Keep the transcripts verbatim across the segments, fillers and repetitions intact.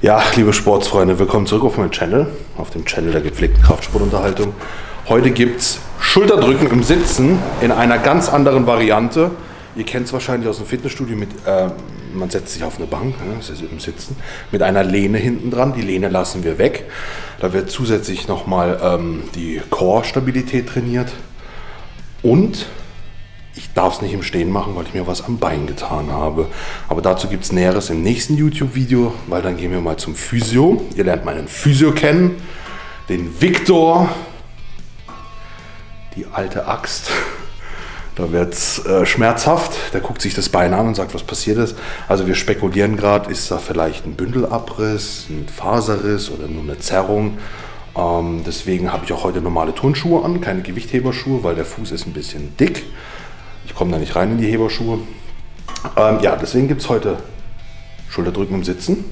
Ja, liebe Sportsfreunde, willkommen zurück auf meinem Channel, auf dem Channel der gepflegten Kraftsportunterhaltung. Heute gibt es Schulterdrücken im Sitzen in einer ganz anderen Variante. Ihr kennt es wahrscheinlich aus dem Fitnessstudio mit, äh, man setzt sich auf eine Bank, ne, das ist im Sitzen, mit einer Lehne hinten dran. Die Lehne lassen wir weg. Da wird zusätzlich nochmal ähm, die Core-Stabilität trainiert. Und ich darf es nicht im Stehen machen, weil ich mir was am Bein getan habe. Aber dazu gibt es Näheres im nächsten YouTube-Video, weil dann gehen wir mal zum Physio. Ihr lernt meinen Physio kennen, den Victor, die alte Axt. Da wird es äh, schmerzhaft. Der guckt sich das Bein an und sagt, was passiert ist. Also wir spekulieren gerade, ist da vielleicht ein Bündelabriss, ein Faserriss oder nur eine Zerrung. Ähm, deswegen habe ich auch heute normale Turnschuhe an, keine Gewichtheberschuhe, weil der Fuß ist ein bisschen dick. Ich komme da nicht rein in die Heberschuhe. Ähm, ja, deswegen gibt es heute Schulterdrücken im Sitzen.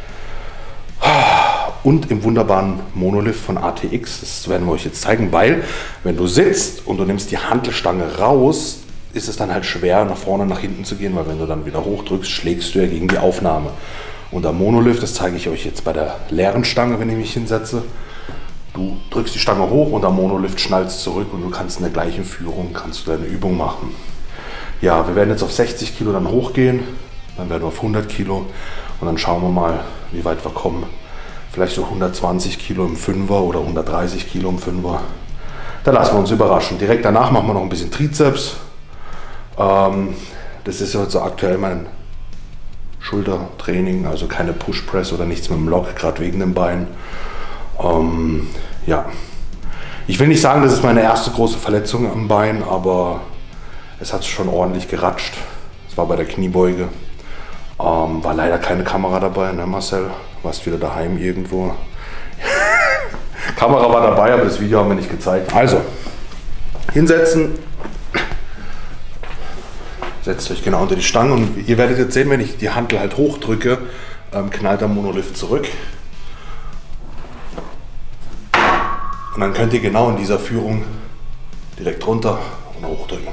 Und im wunderbaren Monolift von A T X. Das werden wir euch jetzt zeigen, weil wenn du sitzt und du nimmst die Hantelstange raus, ist es dann halt schwer, nach vorne, nach hinten zu gehen, weil wenn du dann wieder hochdrückst, schlägst du ja gegen die Aufnahme. Und der Monolift, das zeige ich euch jetzt bei der leeren Stange, wenn ich mich hinsetze. Du drückst die Stange hoch und der Monolift schnallst zurück und du kannst in der gleichen Führung kannst du deine Übung machen. Ja, wir werden jetzt auf sechzig Kilo dann hochgehen, dann werden wir auf hundert Kilo und dann schauen wir mal, wie weit wir kommen. Vielleicht so hundertzwanzig Kilo im Fünfer oder hundertdreißig Kilo im Fünfer. Da lassen wir uns überraschen. Direkt danach machen wir noch ein bisschen Trizeps. Ähm, das ist heute so aktuell mein Schultertraining, also keine Push-Press oder nichts mit dem Lock, gerade wegen dem Bein. Ähm, ja, ich will nicht sagen, das ist meine erste große Verletzung am Bein, aber es hat schon ordentlich geratscht. Es war bei der Kniebeuge. Ähm, war leider keine Kamera dabei, ne Marcel? Warst wieder daheim irgendwo. Kamera war dabei, aber das Video haben wir nicht gezeigt. Also, hinsetzen. Setzt euch genau unter die Stange und ihr werdet jetzt sehen, wenn ich die Hantel halt hochdrücke, ähm, knallt der Monolift zurück. Und dann könnt ihr genau in dieser Führung direkt runter und hochdrücken.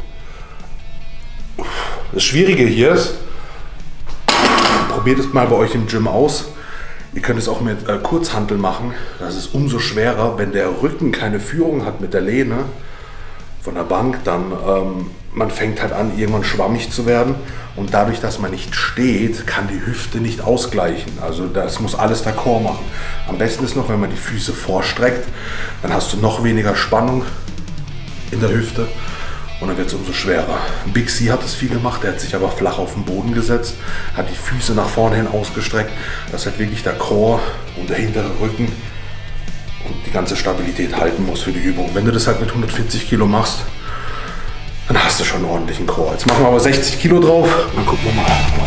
Das Schwierige hier ist, probiert es mal bei euch im Gym aus. Ihr könnt es auch mit äh, Kurzhanteln machen. Das ist umso schwerer, wenn der Rücken keine Führung hat mit der Lehne von der Bank, dann ähm, man fängt halt an, irgendwann schwammig zu werden. Und dadurch, dass man nicht steht, kann die Hüfte nicht ausgleichen. Also das muss alles d'accord machen. Am besten ist noch, wenn man die Füße vorstreckt, dann hast du noch weniger Spannung in der Hüfte und dann wird es umso schwerer. Big C hat das viel gemacht, der hat sich aber flach auf den Boden gesetzt, hat die Füße nach vorne hin ausgestreckt, dass halt wirklich der Core und der hintere Rücken und die ganze Stabilität halten muss für die Übung. Wenn du das halt mit hundertvierzig Kilo machst, dann hast du schon einen ordentlichen Core. Jetzt machen wir aber sechzig Kilo drauf, dann gucken wir mal.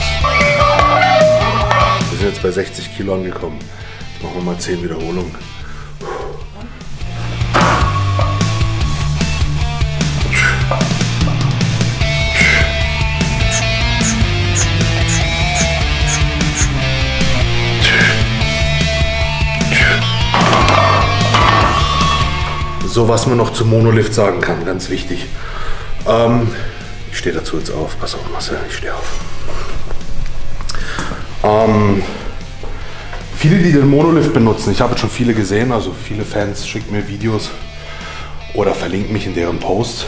Wir sind jetzt bei sechzig Kilo angekommen. Jetzt machen wir mal zehn Wiederholungen. So, was man noch zum Monolift sagen kann, ganz wichtig. Ähm, ich stehe dazu jetzt auf. Pass auf, Marcel, ich stehe auf. Ähm, viele, die den Monolift benutzen, ich habe jetzt schon viele gesehen, also viele Fans schicken mir Videos oder verlinken mich in deren Post.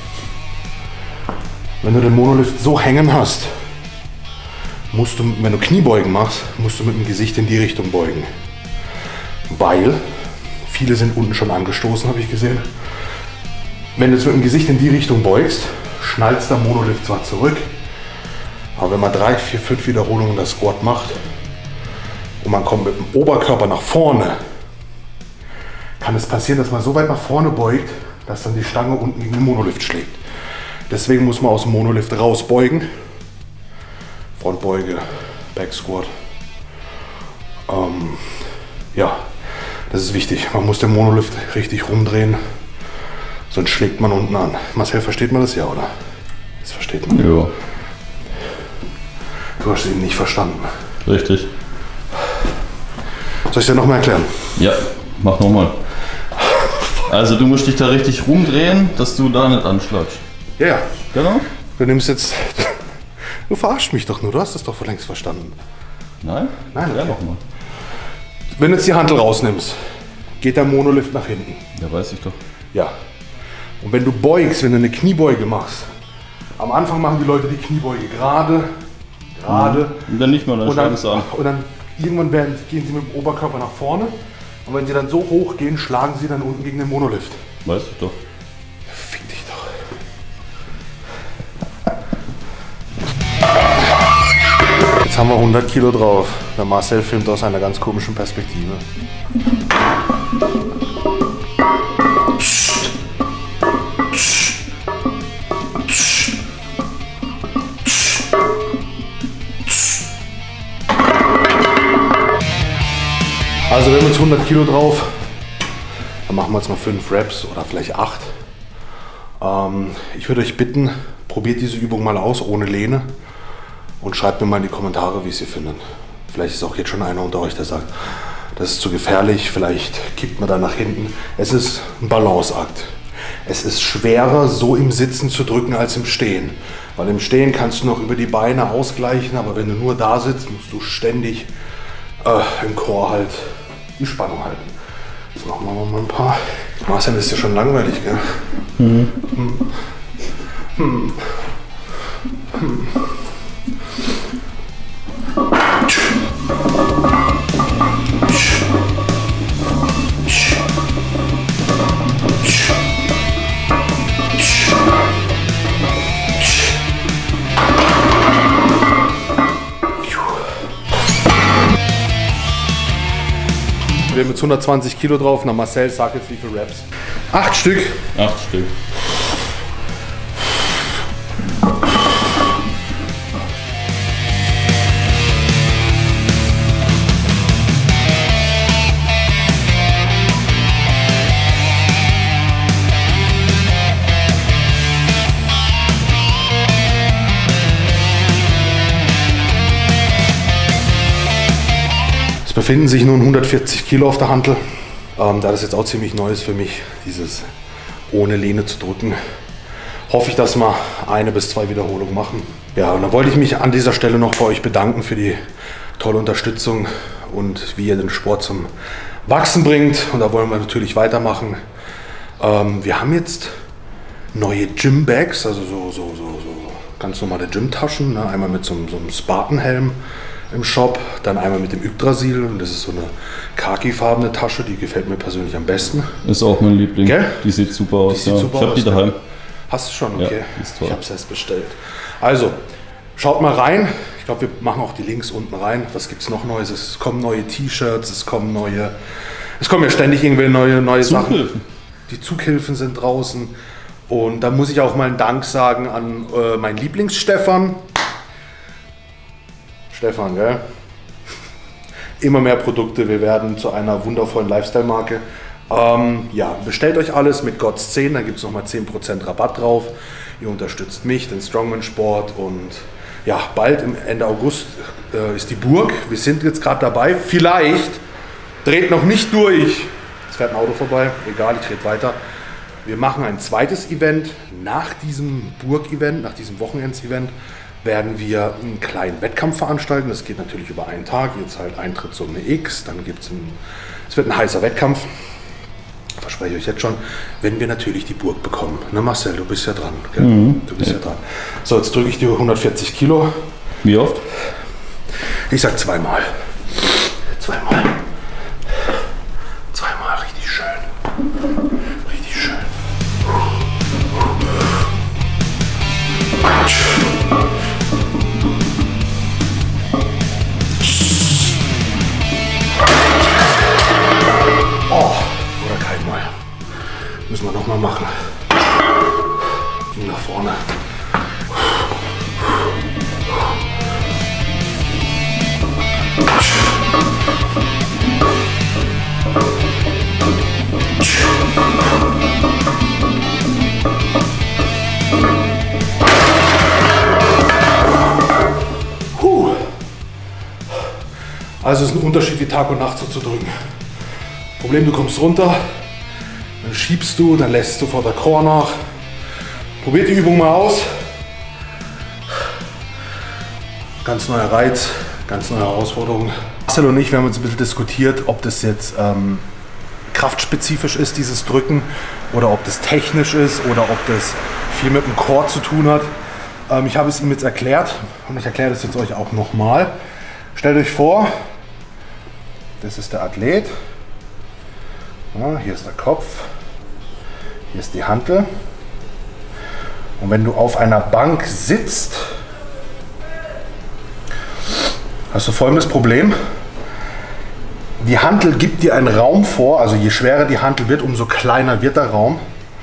Wenn du den Monolift so hängen hast, musst du, wenn du Kniebeugen machst, musst du mit dem Gesicht in die Richtung beugen. Weil viele sind unten schon angestoßen, habe ich gesehen. Wenn du jetzt mit dem Gesicht in die Richtung beugst, schnallst der Monolift zwar zurück, aber wenn man drei, vier, fünf Wiederholungen das Squat macht und man kommt mit dem Oberkörper nach vorne, kann es passieren, dass man so weit nach vorne beugt, dass dann die Stange unten gegen den Monolift schlägt. Deswegen muss man aus dem Monolift rausbeugen. Frontbeuge, Back Squat. Ähm, ja. Das ist wichtig. Man muss den Monolift richtig rumdrehen, sonst schlägt man unten an. Marcel, versteht man das ja, oder? Das versteht man. Ja. Du hast ihn nicht verstanden. Richtig. Soll ich dir nochmal erklären? Ja, mach nochmal. Also du musst dich da richtig rumdrehen, dass du da nicht anschlagst. Ja, ja. Genau. Du nimmst jetzt... Du verarschst mich doch nur, du hast das doch vor längst verstanden. Nein? Nein, ja, okay. nochmal. Wenn du jetzt die Hantel rausnimmst, geht der Monolift nach hinten. Ja, weiß ich doch. Ja. Und wenn du beugst, wenn du eine Kniebeuge machst, am Anfang machen die Leute die Kniebeuge gerade, gerade. Und dann nicht mal, dann schlagen sie an. Und dann irgendwann werden, gehen sie mit dem Oberkörper nach vorne. Und wenn sie dann so hoch gehen, schlagen sie dann unten gegen den Monolift. Weiß ich doch. Fick dich doch. Jetzt haben wir hundert Kilo drauf. Der Marcel filmt aus einer ganz komischen Perspektive. Also wir haben jetzt hundert Kilo drauf, dann machen wir jetzt mal fünf Reps oder vielleicht acht. Ähm, ich würde euch bitten, probiert diese Übung mal aus, ohne Lehne und schreibt mir mal in die Kommentare, wie es ihr findet. Vielleicht ist auch jetzt schon einer unter euch, der sagt, das ist zu gefährlich, vielleicht kippt man da nach hinten. Es ist ein Balanceakt. Es ist schwerer, so im Sitzen zu drücken, als im Stehen. Weil im Stehen kannst du noch über die Beine ausgleichen, aber wenn du nur da sitzt, musst du ständig äh, im Core halt die Spannung halten. Jetzt machen wir mal ein paar. Marcel, ist ja schon langweilig, gell? Mhm. Hm. Hm. Hm. Wir haben jetzt hundertzwanzig Kilo drauf. Na Marcel, sag jetzt wie viele Reps? Acht Stück. Acht Stück. Befinden sich nun hundertvierzig Kilo auf der Hantel. Ähm, da das jetzt auch ziemlich neu ist für mich, dieses ohne Lehne zu drücken, hoffe ich, dass wir eine bis zwei Wiederholungen machen. Ja, und dann wollte ich mich an dieser Stelle noch bei euch bedanken für die tolle Unterstützung und wie ihr den Sport zum Wachsen bringt. Und da wollen wir natürlich weitermachen. Ähm, wir haben jetzt neue Gym-Bags, also so, so, so, so ganz normale Gym-Taschen. Ne? Einmal mit so, so einem Spartan-Helm im Shop, dann einmal mit dem Yggdrasil, und das ist so eine khakifarbene Tasche, die gefällt mir persönlich am besten. Ist auch mein Liebling. Gell? Die sieht super aus. Die sieht ja. super ich habe aus, die daheim. Hast du schon? Okay. Ja, die ist toll. Ich habe es erst bestellt. Also, schaut mal rein. Ich glaube, wir machen auch die Links unten rein. Was gibt es noch Neues? Es kommen neue T-Shirts, es kommen neue, es kommen ja ständig irgendwelche neue, neue Zughilfen. Sachen. Die Zughilfen sind draußen. Und da muss ich auch mal einen Dank sagen an äh, meinen Lieblings-Stefan. Stefan, gell? Immer mehr Produkte, wir werden zu einer wundervollen Lifestyle-Marke. Ähm, ja, bestellt euch alles mit Gott's zehn, da gibt es nochmal zehn Prozent Rabatt drauf. Ihr unterstützt mich, den Strongman-Sport, und ja, bald im Ende August äh, ist die Burg. Wir sind jetzt gerade dabei, vielleicht, dreht noch nicht durch. Es fährt ein Auto vorbei, egal, ich rede weiter. Wir machen ein zweites Event nach diesem Burg-Event, nach diesem Wochenends-Event. Werden wir einen kleinen Wettkampf veranstalten. Das geht natürlich über einen Tag. Jetzt halt Eintrittssumme X, dann gibt es einen, es wird ein heißer Wettkampf. Verspreche ich euch jetzt schon, wenn wir natürlich die Burg bekommen. Na Marcel, du bist ja dran. Gell? Mhm. Du bist ja. ja dran. So, jetzt drücke ich dir hundertvierzig Kilo. Wie oft? Ich sag zweimal. Zweimal. Zweimal, richtig schön. Richtig schön. Oh, oder keinmal. Müssen wir noch mal machen. Ging nach vorne. Puh. Also es ist ein Unterschied, wie Tag und Nacht so zu drücken. Problem, du kommst runter, dann schiebst du, dann lässt du vor der Core nach. Probiert die Übung mal aus. Ganz neuer Reiz, ganz neue Herausforderung. Marcel und ich, wir haben uns ein bisschen diskutiert, ob das jetzt ähm, kraftspezifisch ist, dieses Drücken, oder ob das technisch ist oder ob das viel mit dem Core zu tun hat. Ähm, ich habe es ihm jetzt erklärt und ich erkläre das jetzt euch auch nochmal. Stellt euch vor, das ist der Athlet. Ja, hier ist der Kopf, hier ist die Hantel. Und wenn du auf einer Bank sitzt, hast du folgendes Problem. Die Hantel gibt dir einen Raum vor, also je schwerer die Hantel wird, umso kleiner wird der Raum.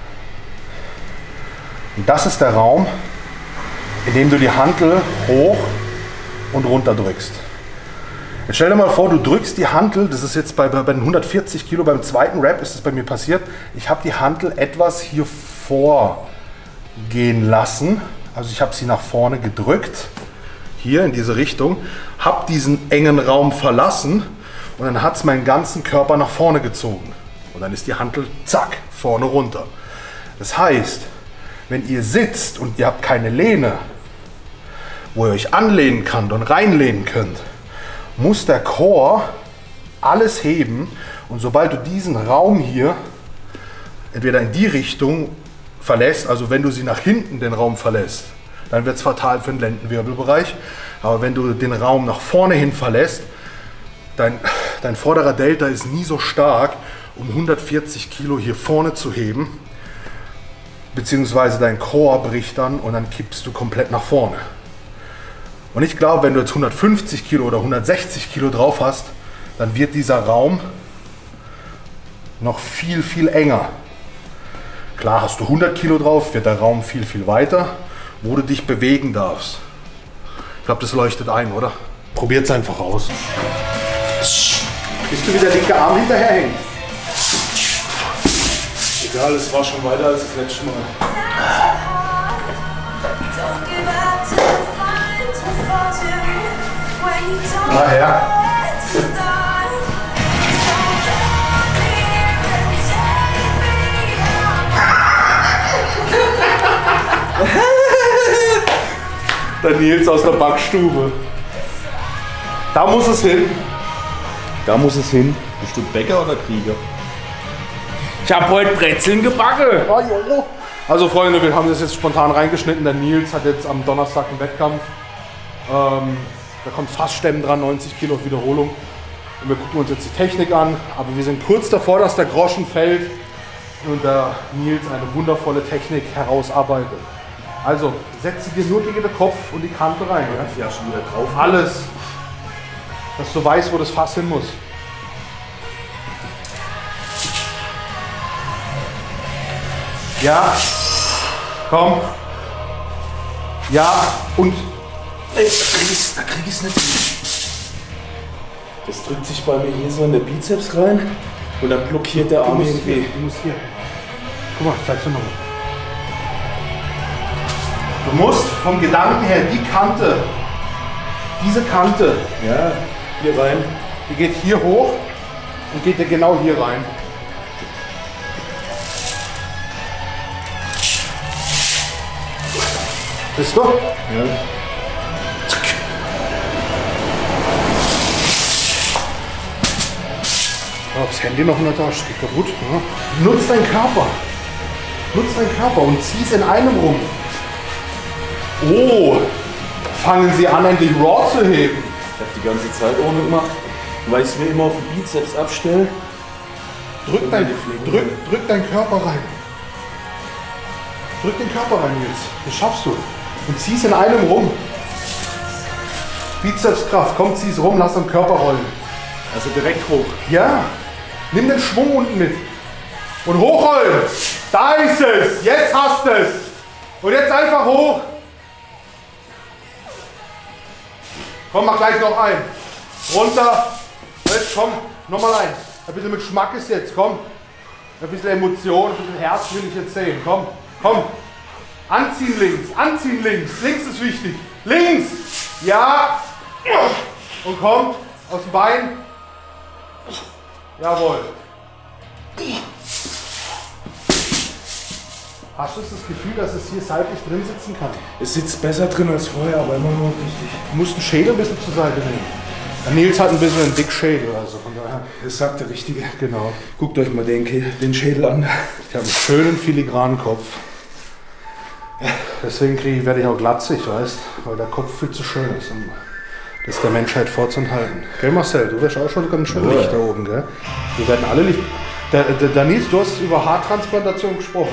Und das ist der Raum, in dem du die Hantel hoch und runter drückst. Jetzt stell dir mal vor, du drückst die Hantel, das ist jetzt bei, bei den hundertvierzig Kilo, beim zweiten Rep ist es bei mir passiert. Ich habe die Hantel etwas hier vorgehen lassen, also ich habe sie nach vorne gedrückt, hier in diese Richtung, habe diesen engen Raum verlassen und dann hat es meinen ganzen Körper nach vorne gezogen. Und dann ist die Hantel, zack, vorne runter. Das heißt, wenn ihr sitzt und ihr habt keine Lehne, wo ihr euch anlehnen könnt und reinlehnen könnt, muss der Core alles heben und sobald du diesen Raum hier entweder in die Richtung verlässt, also wenn du sie nach hinten den Raum verlässt, dann wird es fatal für den Lendenwirbelbereich, aber wenn du den Raum nach vorne hin verlässt, dein, dein vorderer Delta ist nie so stark, um hundertvierzig Kilo hier vorne zu heben, beziehungsweise dein Core bricht dann und dann kippst du komplett nach vorne. Und ich glaube, wenn du jetzt hundertfünfzig Kilo oder hundertsechzig Kilo drauf hast, dann wird dieser Raum noch viel, viel enger. Klar, hast du hundert Kilo drauf, wird der Raum viel, viel weiter, wo du dich bewegen darfst. Ich glaube, das leuchtet ein, oder? Probiert es einfach aus. Bist du wie der linke Arm hinterherhängt? Egal, es war schon weiter als das letzte Mal. Daher. Der Nils aus der Backstube. Da muss es hin. Da muss es hin. Bist du Bäcker oder Krieger? Ich habe heute Brezeln gebacken. Also Freunde, wir haben das jetzt spontan reingeschnitten. Der Nils hat jetzt am Donnerstag einen Wettkampf. Ähm, da kommt Fassstemmen dran, neunzig Kilo auf Wiederholung. Und wir gucken uns jetzt die Technik an. Aber wir sind kurz davor, dass der Groschen fällt und der Nils eine wundervolle Technik herausarbeitet. Also setze dir nur gegen den Kopf und die Kante rein. Ja, Ja, schon wieder drauf. alles, dass du weißt, wo das Fass hin muss. Ja, komm. Ja, und Ey, da krieg ich's, da krieg ich's nicht. Das drückt sich bei mir hier so in der Bizeps rein und dann blockiert der du Arm musst, irgendwie. hier, du musst hier. Guck mal, ich zeig's dir mal. Du musst vom Gedanken her die Kante, diese Kante, Ja, hier rein. die geht hier hoch und geht dir genau hier rein. Bist du? Ja. Oh, das Handy noch in der Tasche, geht kaputt. Ja. Nutz deinen Körper. Nutz deinen Körper und zieh es in einem rum. Oh, fangen Sie an, endlich Raw zu heben. Ich habe die ganze Zeit ohne gemacht, weil ich es mir immer auf den Bizeps abstelle. Drück, dein, drück, drück deinen Körper rein. Drück den Körper rein jetzt. Das schaffst du. Und zieh es in einem rum. Bizepskraft, komm, zieh es rum, lass den Körper rollen. Also direkt hoch. Ja, nimm den Schwung unten mit. Und hochrollen. Da ist es. Jetzt hast du es. Und jetzt einfach hoch. Komm, mach gleich noch ein. Runter. Jetzt komm, nochmal ein. Ein bisschen mit Geschmack ist jetzt, komm. Ein bisschen Emotion, ein bisschen Herz will ich jetzt sehen. Komm, komm. Anziehen links, anziehen links. Links ist wichtig. Links. Ja. Und komm, aus dem Bein. Jawohl. Hast du das Gefühl, dass es hier seitlich drin sitzen kann? Es sitzt besser drin als vorher, aber immer noch richtig. Du musst den Schädel ein bisschen zur Seite nehmen. Nils hat ein bisschen einen Dickschädel, also von daher. Das sagt der Richtige. Genau. Guckt euch mal den, den Schädel an. Ich habe einen schönen filigranen Kopf. Deswegen kriege ich, werde ich auch glatzig, weißt, weil der Kopf viel zu schön ist, um das der Menschheit vorzuhalten. Gell Marcel, du wirst auch schon ganz schön Ja. Licht da oben, gell? Wir werden alle Licht. Der, der, der Nils, du hast über Haartransplantation gesprochen,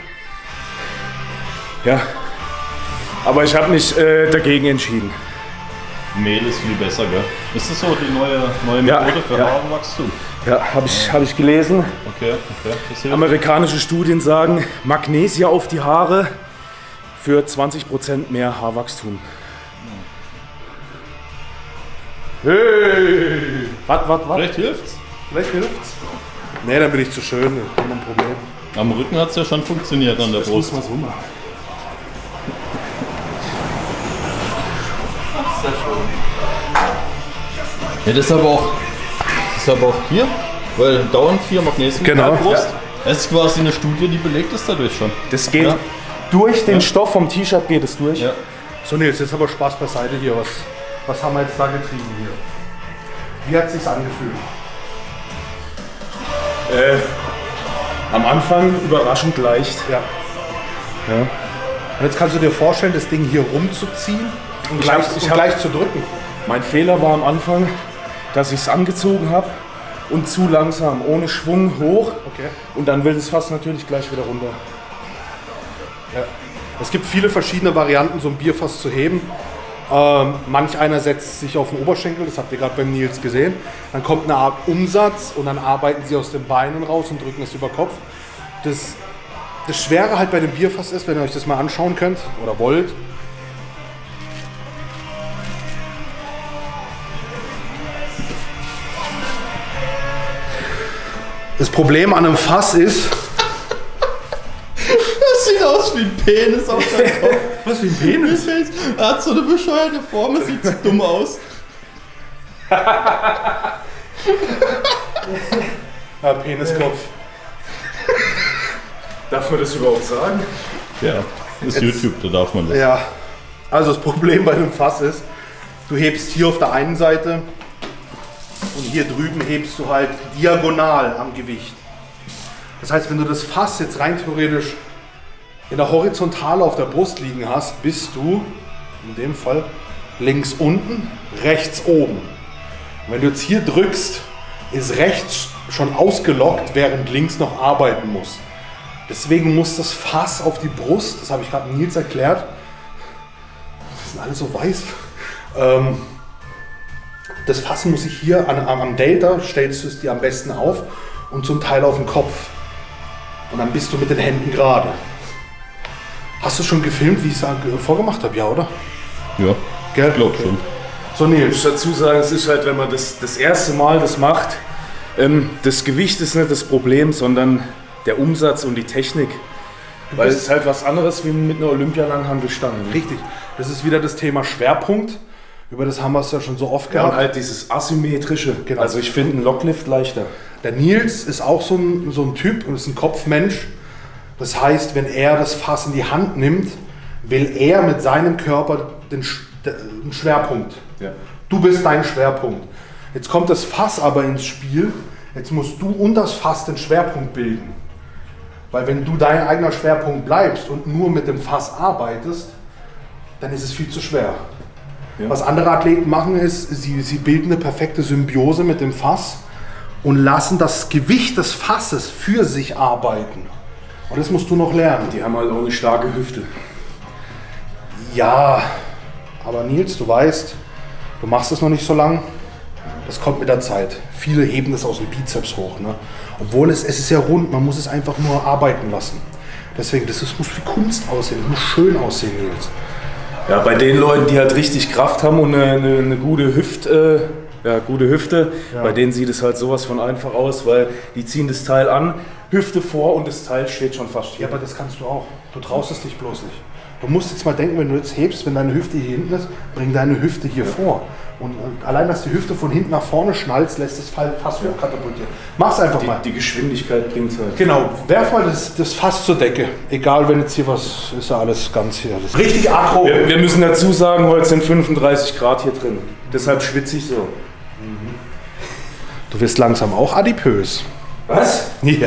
oder? Ja. Aber ich habe mich äh, dagegen entschieden. Mehl ist viel besser, gell? Ist das so die neue, neue Ja, Methode für ja. Haarwachstum? Ja, habe ich, hab ich gelesen. Okay, okay. Das hilft. Amerikanische Studien sagen, Magnesia auf die Haare für zwanzig Prozent mehr Haarwachstum. Hey! Warte, warte, warte. Vielleicht hilft's. Vielleicht hilft's. Nee, dann bin ich zu schön, dann haben wir ein Problem. Am Rücken hat es ja schon funktioniert an der Das muss Brust. man so machen. Ja, das ist aber auch, das ist aber auch hier, weil dauernd vier Magnesium Genau, in der Brust. Es ist quasi eine Studie, die belegt ist dadurch schon. Das geht Ja. durch den Ja. Stoff vom T-Shirt geht es durch. Ja. So Nils, jetzt aber Spaß beiseite hier. Was, was haben wir jetzt da getrieben hier? Wie hat es sich angefühlt? Äh, am Anfang überraschend leicht. Ja. Ja. Und jetzt kannst du dir vorstellen, das Ding hier rumzuziehen und Ich gleich, hab- ich und hab- gleich zu drücken. Mein Fehler war am Anfang, dass ich es angezogen habe und zu langsam, ohne Schwung hoch. Okay. Und dann will das Fass natürlich gleich wieder runter. Ja. Es gibt viele verschiedene Varianten, so ein Bierfass zu heben. Ähm, manch einer setzt sich auf den Oberschenkel, das habt ihr gerade beim Nils gesehen. Dann kommt eine Art Umsatz und dann arbeiten sie aus den Beinen raus und drücken es über Kopf. Das, das Schwere halt bei dem Bierfass ist, wenn ihr euch das mal anschauen könnt oder wollt. Das Problem an einem Fass ist, Das sieht aus wie ein Penis auf seinem Kopf. was wie ein Penis? Er hat so eine bescheuerte Form, es sieht so dumm aus. Ja, Peniskopf. Darf man das überhaupt sagen? Ja, das ist YouTube, da darf man das. Ja, also das Problem bei einem Fass ist, du hebst hier auf der einen Seite und hier drüben hebst du halt diagonal am Gewicht. Das heißt, wenn du das Fass jetzt rein theoretisch in der Horizontale auf der Brust liegen hast, bist du in dem Fall links unten, rechts oben. Und wenn du jetzt hier drückst, ist rechts schon ausgelockt, während links noch arbeiten muss. Deswegen muss das Fass auf die Brust, das habe ich gerade Nils erklärt, das sind alle so weiß. Ähm, das Fass muss ich hier an, am Delta, stellst du es dir am besten auf und zum Teil auf den Kopf. Und dann bist du mit den Händen gerade. Hast du schon gefilmt, wie ich es vorgemacht habe? Ja, oder? Ja, Gell? ich glaub schon. So Ich Nils, muss dazu sagen, es ist halt, wenn man das das erste Mal das macht, ähm, das Gewicht ist nicht das Problem, sondern der Umsatz und die Technik. Weil es ist halt was anderes wie mit einer Olympia-Langhantelstange. richtig. Das ist wieder das Thema Schwerpunkt. Über das haben wir es ja schon so oft Ja, und gehabt. halt dieses Asymmetrische. Genau. Also ich finde einen Locklift leichter. Der Nils ist auch so ein, so ein Typ und ist ein Kopfmensch. Das heißt, wenn er das Fass in die Hand nimmt, will er mit seinem Körper den, Sch- den Schwerpunkt. Ja. Du bist dein Schwerpunkt. Jetzt kommt das Fass aber ins Spiel. Jetzt musst du und das Fass den Schwerpunkt bilden. Weil wenn du dein eigener Schwerpunkt bleibst und nur mit dem Fass arbeitest, dann ist es viel zu schwer. Ja. Was andere Athleten machen ist, sie, sie bilden eine perfekte Symbiose mit dem Fass und lassen das Gewicht des Fasses für sich arbeiten. Und das musst du noch lernen. Die haben halt auch eine starke Hüfte. Ja, aber Nils, du weißt, du machst es noch nicht so lang. Das kommt mit der Zeit. Viele heben das aus dem Bizeps hoch. Ne? Obwohl es, es ist ja rund, man muss es einfach nur arbeiten lassen. Deswegen, das ist, muss wie Kunst aussehen, das muss schön aussehen, Nils. Ja, bei den Leuten, die halt richtig Kraft haben und eine, eine, eine gute, Hüft, äh, ja, gute Hüfte, Ja. bei denen sieht es halt sowas von einfach aus, weil die ziehen das Teil an, Hüfte vor und das Teil steht schon fast Ja, hier. aber das kannst du auch. Du traust es dich bloß nicht. Du musst jetzt mal denken, wenn du jetzt hebst, wenn deine Hüfte hier hinten ist, bring deine Hüfte hier vor. Und, und allein, dass die Hüfte von hinten nach vorne schnallst, lässt das Fall fast hoch katapultieren. Mach's einfach Die, mal. die Geschwindigkeit bringt halt. Genau, werf mal das, das Fass zur Decke. Egal, wenn jetzt hier was ist, ja alles ganz hier. Das richtig aggro. Wir, wir müssen dazu sagen, heute sind fünfunddreißig Grad hier drin. Deshalb schwitze ich so. Du wirst langsam auch adipös. Was? Ja.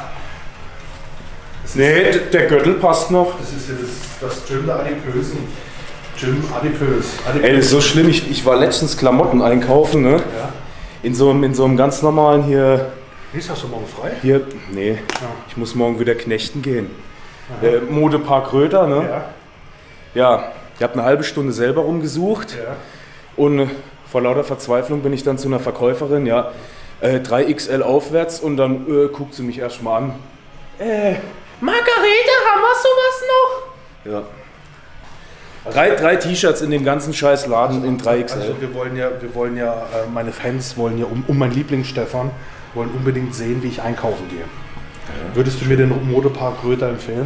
Nee, der Gürtel passt noch. Das ist ja das, das Gym der Adipösen. Gym adipös. adipös. Ey, das ist so schlimm. Ich, ich war letztens Klamotten einkaufen, ne? Ja. In so einem, in so einem ganz normalen hier. Wie hast du morgen frei? Hier, nee, ich muss morgen wieder knechten gehen. Äh, Modepark Röder, ne? Ja. Ja, ich habe eine halbe Stunde selber rumgesucht Ja. und vor lauter Verzweiflung bin ich dann zu einer Verkäuferin, ja, äh, drei X L aufwärts und dann äh, guckt sie mich erstmal an. Äh, Margarete, haben wir sowas noch? Ja. Drei, drei T-Shirts in dem ganzen scheiß Laden in drei X L. Also wir wollen ja, wir wollen ja, äh, meine Fans wollen ja um, um meinen Lieblingsstefan, wollen unbedingt sehen, wie ich einkaufen gehe. Ja. Würdest du mir den Modepark Röder empfehlen?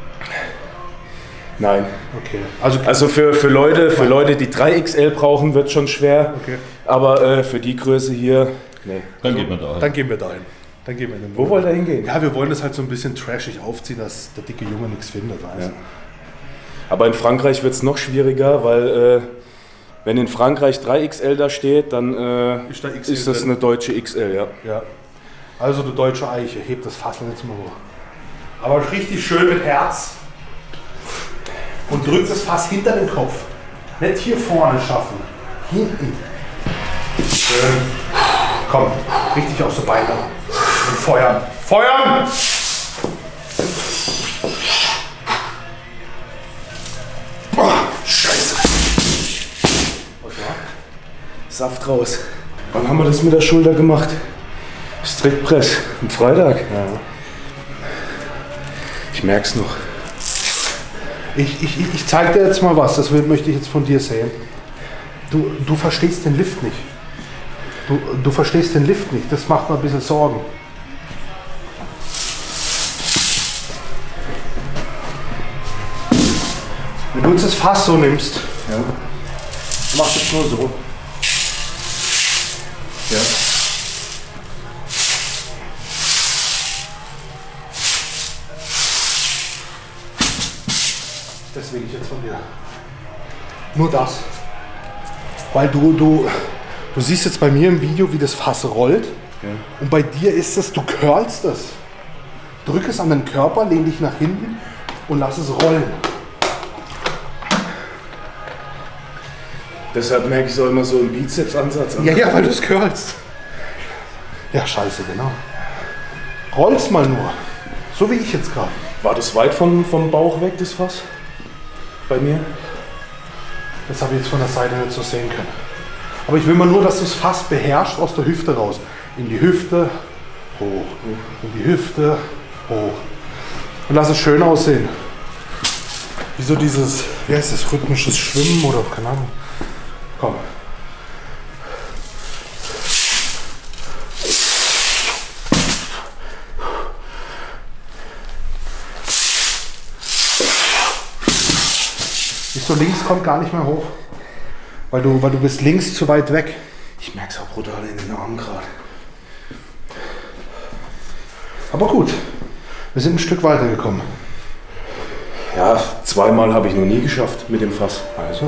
Nein. Okay. Also, Also für, für, Leute, für Leute, die drei X L brauchen, wird schon schwer. Okay. Aber äh, für die Größe hier, nee. Dann geht man da. dann gehen wir dahin. Dann gehen wir in den Wo wollt ihr hingehen? Ja, wir wollen das halt so ein bisschen trashig aufziehen, dass der dicke Junge nichts findet. Also. Ja. Aber in Frankreich wird es noch schwieriger, weil äh, wenn in Frankreich drei X L da steht, dann äh, Ist da X L ist das drin? eine deutsche X L, ja. Ja. Also du deutsche Eiche, heb das Fassel jetzt mal hoch. Aber richtig schön mit Herz. Und drückt das Fass hinter den Kopf. Nicht hier vorne schaffen. Hinten. Schön. Komm, richtig auf so Beine. Und feuern. Feuern! Boah, Scheiße. Was war? Saft raus. Wann haben wir das mit der Schulter gemacht? Strickpress. Am Freitag. Ja. Ich merk's noch. Ich, ich, ich zeig dir jetzt mal was, das will, möchte ich jetzt von dir sehen. Du, du verstehst den Lift nicht. Du, du verstehst den Lift nicht, das macht mir ein bisschen Sorgen. Wenn du jetzt das Fass so nimmst, ja, machst du es nur so. Ja. Das will ich jetzt von dir. Nur das. Weil du, du, du siehst jetzt bei mir im Video, wie das Fass rollt. Ja. Und bei dir ist es, du curlst es. Drück es an den Körper, lehn dich nach hinten und lass es rollen. Deshalb merke ich so immer so einen Bizeps-Ansatz. Ja, ja, weil du es curlst. Ja, scheiße, genau. Roll's mal nur. So wie ich jetzt gerade. War das weit vom, vom Bauch weg, das Fass? Bei mir? Das habe ich jetzt von der Seite nicht so sehen können. Aber ich will mal nur, dass du es fast beherrschst aus der Hüfte raus. In die Hüfte, hoch. In die Hüfte, hoch. Und lass es schön aussehen. Wie so dieses, wie heißt das, rhythmisches Schwimmen oder keine Ahnung. Komm. Siehst du, links kommt gar nicht mehr hoch. Weil du, weil du bist links zu weit weg. Ich merke es auch brutal in den Armen gerade. Aber gut, wir sind ein Stück weiter gekommen. Ja, zweimal habe ich noch nie geschafft mit dem Fass. Also.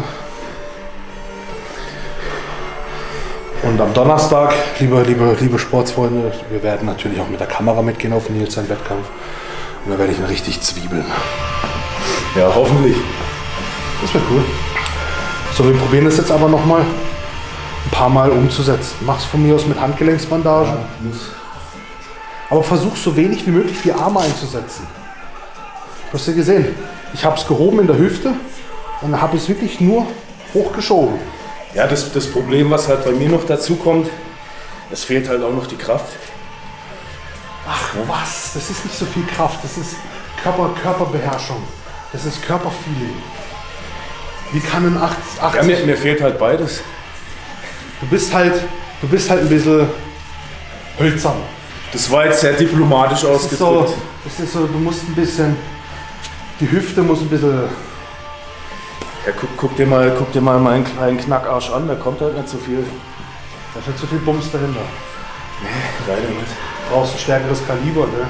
Und am Donnerstag, liebe, liebe, liebe Sportsfreunde, wir werden natürlich auch mit der Kamera mitgehen auf Nils seinen Wettkampf. Und da werde ich ihn richtig zwiebeln. Ja, hoffentlich. Das wird cool. So, wir probieren das jetzt aber noch mal ein paar Mal umzusetzen. Mach's von mir aus mit Handgelenksbandagen. Ja, muss. Aber versuch so wenig wie möglich die Arme einzusetzen. Du hast ja gesehen, ich habe es gehoben in der Hüfte und dann habe ich es wirklich nur hochgeschoben. Ja, das, das Problem, was halt bei mir noch dazu kommt, es fehlt halt auch noch die Kraft. Ach was, das ist nicht so viel Kraft, das ist Körper, Körperbeherrschung, das ist Körperfeeling. Wie kann ein achtzig... Ja, mir, mir fehlt halt beides. Du bist halt, du bist halt ein bisschen hölzern. Das war jetzt sehr diplomatisch Das ist, so, ausgedrückt. das ist so, du musst ein bisschen, die Hüfte muss ein bisschen... Ja, guck, guck, dir mal, guck dir mal meinen kleinen Knackarsch an, da kommt halt nicht so viel. Da ist nicht so viel Bums dahinter. Nee, leider nicht. Du brauchst ein stärkeres Kaliber, ne?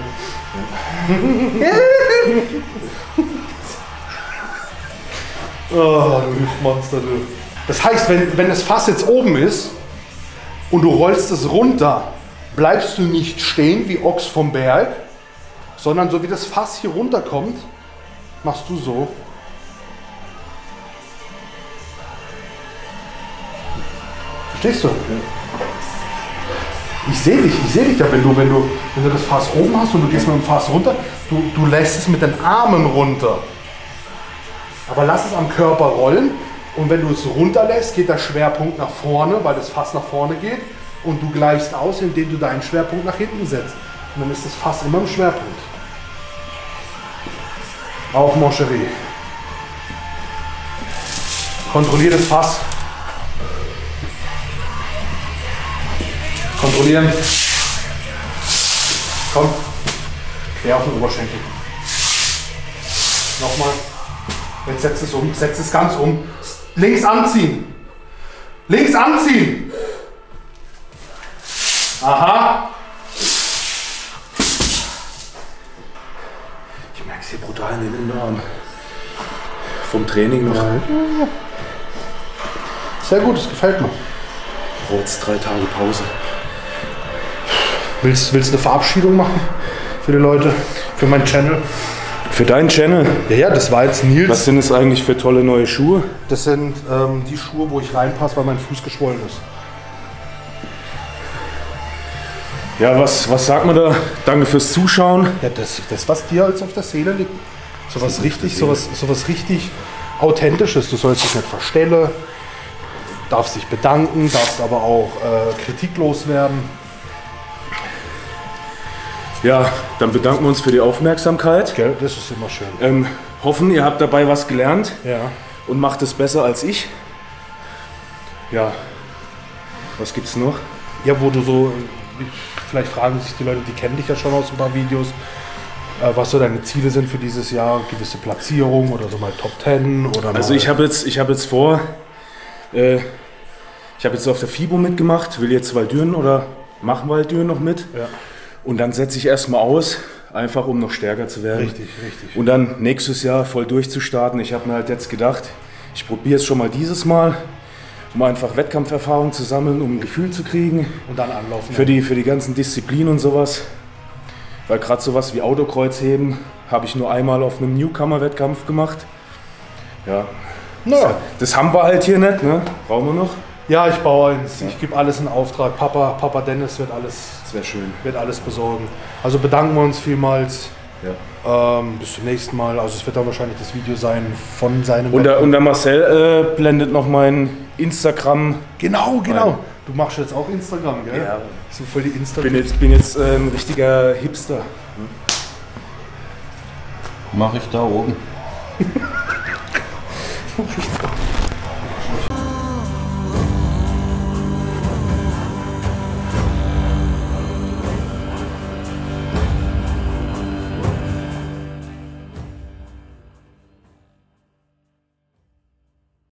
Oh, du Hüftmonster, du. Das heißt, wenn, wenn das Fass jetzt oben ist und du rollst es runter bleibst du nicht stehen wie Ochs vom Berg, sondern so wie das Fass hier runterkommt, machst du so. Verstehst du? Ich sehe dich, ich sehe dich ja, wenn du, wenn, du, wenn du das Fass oben hast und du gehst mit dem Fass runter, du, du lässt es mit den Armen runter. Aber lass es am Körper rollen und wenn du es runterlässt, geht der Schwerpunkt nach vorne, weil das Fass nach vorne geht und du gleichst aus, indem du deinen Schwerpunkt nach hinten setzt. Und dann ist das Fass immer im Schwerpunkt. Auf, mon chéri. Kontrollier das Fass. Kontrollieren. Komm. Quer auf den Oberschenkel. Nochmal. Jetzt setz es um. Setz es ganz um. Links anziehen. Links anziehen. Aha. Ich merke es hier brutal in den Innenarm. Vom Training noch. Sehr gut, das gefällt mir. Jetzt drei Tage Pause. Willst, willst du eine Verabschiedung machen für die Leute, für meinen Channel? Für deinen Channel? Ja, ja, das war jetzt Nils. Was sind es eigentlich für tolle neue Schuhe? Das sind ähm, die Schuhe, wo ich reinpasse, weil mein Fuß geschwollen ist. Ja, was, was sagt man da? Danke fürs Zuschauen. Ja, das, das was dir als auf der Seele liegt. Sowas richtig, sowas, sowas richtig Authentisches. Du sollst dich nicht verstellen, darfst dich bedanken, darfst aber auch äh, kritiklos werden. Ja, dann bedanken wir uns für die Aufmerksamkeit. Gell, das ist immer schön. Ähm, hoffen, ihr habt dabei was gelernt Ja. und macht es besser als ich. Ja, was gibt's noch? Ja, wo du so, vielleicht fragen sich die Leute, die kennen dich ja schon aus ein paar Videos, äh, was so deine Ziele sind für dieses Jahr, gewisse Platzierungen oder so mal Top Ten oder Also mal ich habe jetzt, ich hab jetzt vor, äh, ich habe jetzt auf der FIBO mitgemacht, will jetzt Waldüren oder machen Waldüren noch mit. Ja. Und dann setze ich erstmal aus, einfach um noch stärker zu werden. Richtig, richtig. Und dann nächstes Jahr voll durchzustarten. Ich habe mir halt jetzt gedacht, ich probiere es schon mal dieses Mal, um einfach Wettkampferfahrung zu sammeln, um ein Gefühl zu kriegen. Und dann anlaufen. Für die, für die ganzen Disziplinen und sowas. Weil gerade sowas wie Autokreuzheben habe ich nur einmal auf einem Newcomer-Wettkampf gemacht. Ja, Naja. das haben wir halt hier nicht, ne? Brauchen wir noch? Ja, ich baue eins. Ich gebe alles in Auftrag. Papa, Papa Dennis wird alles, Das wäre schön. wird alles besorgen. Also bedanken wir uns vielmals. Ja. Ähm, bis zum nächsten Mal. Also es wird dann wahrscheinlich das Video sein von seinem... Und der, und der Marcel äh, blendet noch mein Instagram. Genau, genau. Du machst jetzt auch Instagram, gell? Ja. So voll die Ich Instagram. bin jetzt, bin jetzt äh, ein richtiger Hipster. Mache ich da oben.